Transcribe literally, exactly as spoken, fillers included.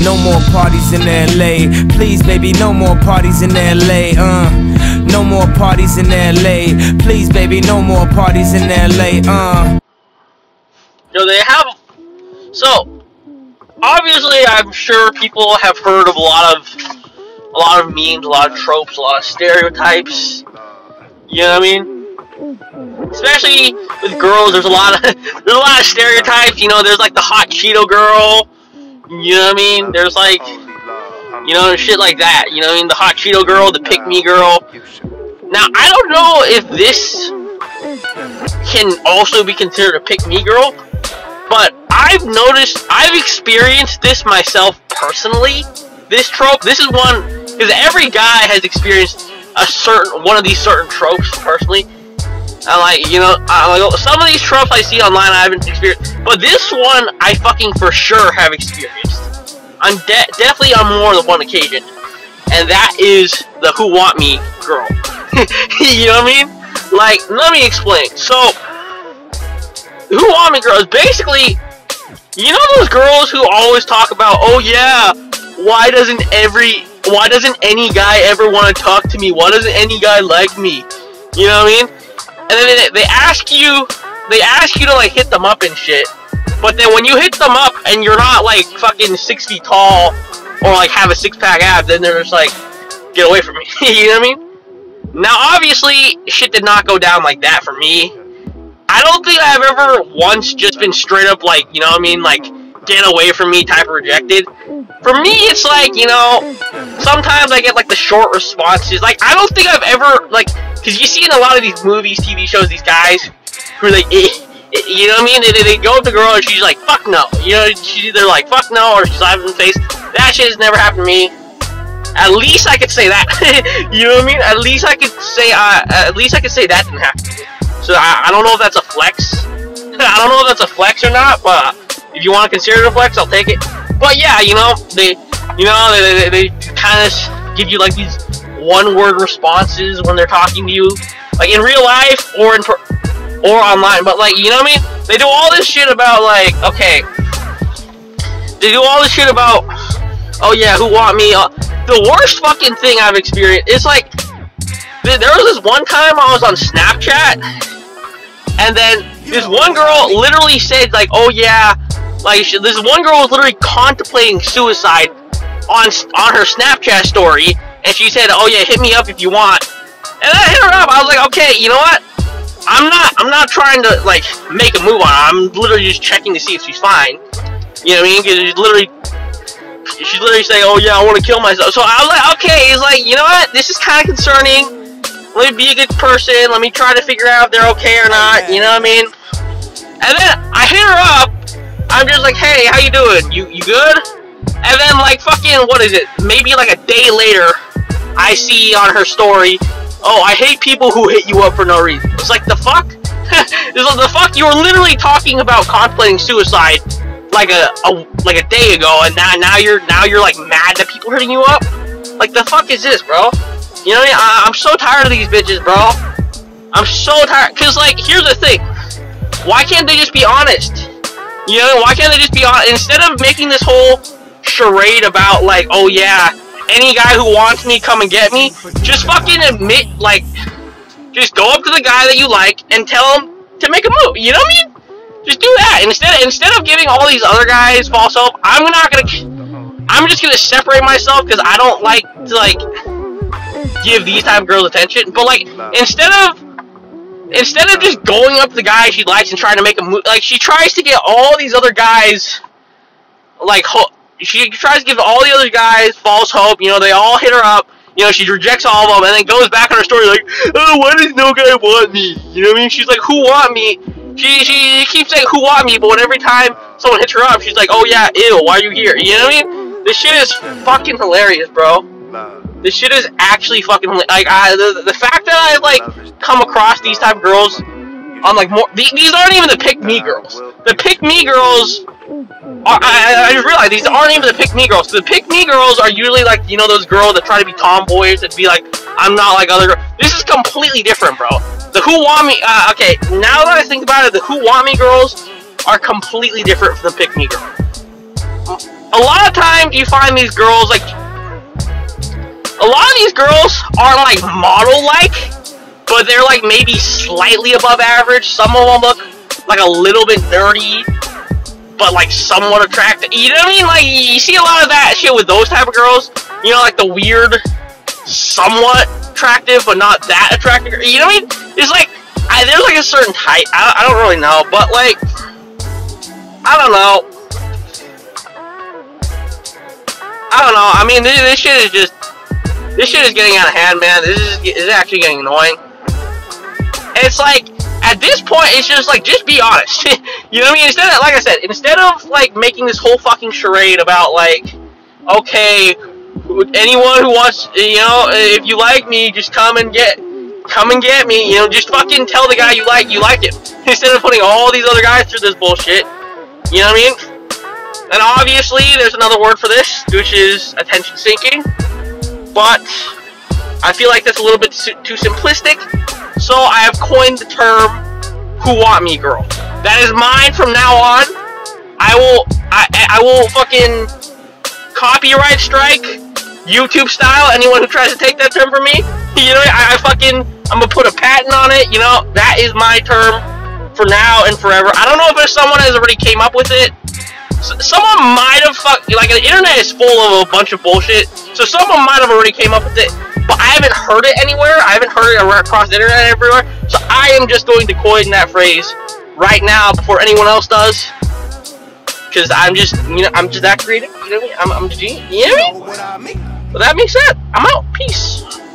no more parties in L A. Please, baby, no more parties in L A. Uh, no more parties in L A. Please, baby, no more parties in L A. Uh. So they have. So obviously, I'm sure people have heard of a lot of, a lot of memes, a lot of tropes, a lot of stereotypes. You know what I mean? Especially with girls, there's a lot of there's a lot of stereotypes. You know, there's like the hot Cheeto girl. You know what I mean? There's like, you know, shit like that. You know what I mean? The hot Cheeto girl, the pick me girl. Now, I don't know if this can also be considered a pick me girl, but I've noticed, I've experienced this myself personally. This trope, this is one, because every guy has experienced a certain one of these certain tropes personally. And like, you know, I, like, some of these tropes I see online I haven't experienced, but this one I fucking for sure have experienced. I'm de definitely on more than one occasion, and that is the who want me girl. You know what I mean? Like, let me explain. So, who want me girl is basically, you know those girls who always talk about, oh yeah, why doesn't every, why doesn't any guy ever want to talk to me? Why doesn't any guy like me? You know what I mean? And then they, they ask you, they ask you to like hit them up and shit. But then when you hit them up and you're not like fucking six feet tall or like have a six pack abs, then they're just like, get away from me. You know what I mean? Now obviously shit did not go down like that for me. I don't think I've ever once just been straight up like, you know what I mean, like get away from me type of rejected. For me it's like, you know, sometimes I get like the short responses. Like I don't think I've ever like, because you see in a lot of these movies, T V shows, these guys who are like, eh, eh, you know what I mean? They, they go up to the girl and she's like, fuck no. You know, she's either like, fuck no, or she slaps in the face. That shit has never happened to me. At least I could say that. You know what I mean? At least I could say, uh, at least I could say that didn't happen to me. So I, I don't know if that's a flex. I don't know if that's a flex or not, but if you want to consider it a flex, I'll take it. But yeah, you know, they, you know, they, they, they kind of give you like these one-word responses when they're talking to you, like in real life or in per or online. But like, you know what I mean? They do all this shit about like, okay, they do all this shit about, oh yeah, who want me? Uh, the worst fucking thing I've experienced is like, th there was this one time I was on Snapchat, and then this one girl literally said like, oh yeah, like she, this one girl was literally contemplating suicide on on her Snapchat story. And she said, oh yeah, hit me up if you want. And I hit her up. I was like, okay, you know what? I'm not I'm not trying to like make a move on her. I'm literally just checking to see if she's fine. You know what I mean? Because she's literally she's literally saying, oh yeah, I want to kill myself. So I was like, okay, it's like, you know what? This is kind of concerning. Let me be a good person. Let me try to figure out if they're okay or not. You know what I mean? And then I hit her up. I'm just like, hey, how you doing? You you good? And then like fucking, what is it? Maybe like a day later, I see on her story, oh, I hate people who hit you up for no reason. It's like, the fuck? It's like, the fuck? You were literally talking about contemplating suicide like a, a like a day ago, and now now you're now you're like mad that people are hitting you up. Like, the fuck is this, bro? You know what I mean? I, I'm so tired of these bitches, bro. I'm so tired. Cause like, here's the thing. Why can't they just be honest? You know, why can't they just be honest instead of making this whole charade about like, oh yeah, any guy who wants me, come and get me? Just fucking admit, like, just go up to the guy that you like and tell him to make a move. You know what I mean? Just do that. Instead, instead of giving all these other guys false hope, I'm not gonna. I'm just gonna separate myself because I don't like to like give these type of girls attention. But like, instead of instead of just going up to the guy she likes and trying to make a move, like she tries to get all these other guys, like ho she tries to give all the other guys false hope. You know, they all hit her up. You know, she rejects all of them and then goes back on her story like, oh, why does no guy want me? You know what I mean? She's like, who want me? She she keeps saying who want me, but when every time someone hits her up, she's like, oh yeah, ew, why are you here? You know what I mean? This shit is fucking hilarious, bro. This shit is actually fucking hilarious. Like, I, the, the fact that I, like, come across these type of girls on, like, more, these, these aren't even the pick-me girls. The pick-me girls, are, I, I just realized these aren't even the pick-me girls. The pick-me girls are usually, like, you know, those girls that try to be tomboys and be like, I'm not like other girls. This is completely different, bro. The who want me, uh, okay, now that I think about it, the who want me girls are completely different from the pick-me girls. a lot of times you find these girls, like, a lot of these girls aren't, like, model-like, but they're, like, maybe slightly above average. Some of them look like a little bit nerdy, but, like, somewhat attractive. You know what I mean? Like, you see a lot of that shit with those type of girls. You know, like, the weird, somewhat attractive, but not that attractive. You know what I mean? It's like, I, there's, like, a certain type. I, I don't really know, but, like, I don't know. I don't know. I mean, this, this shit is just, this shit is getting out of hand, man. This is, this is actually getting annoying. It's like, at this point, it's just like, just be honest. You know what I mean? Instead of, like I said, instead of, like, making this whole fucking charade about, like, okay, anyone who wants, you know, if you like me, just come and get, come and get me, you know, just fucking tell the guy you like, you like him. Instead of putting all these other guys through this bullshit. You know what I mean? And obviously, there's another word for this, which is attention seeking. But I feel like that's a little bit too simplistic. So I have coined the term "who want me girl." That is mine from now on. I will, I, I will fucking copyright strike, YouTube style, anyone who tries to take that term from me. You know, I, I fucking, I'm gonna put a patent on it. You know, that is my term for now and forever. I don't know if there's someone has already came up with it. Someone might have fuck like the internet is full of a bunch of bullshit, so someone might have already came up with it, but I haven't heard it anywhere. I haven't heard it across the internet everywhere, so I am just going to coin that phrase right now before anyone else does, because I'm just, you know, I'm just that creative. You know what I mean? I'm, I'm just, you know what I mean? But that being said, I'm out. Peace.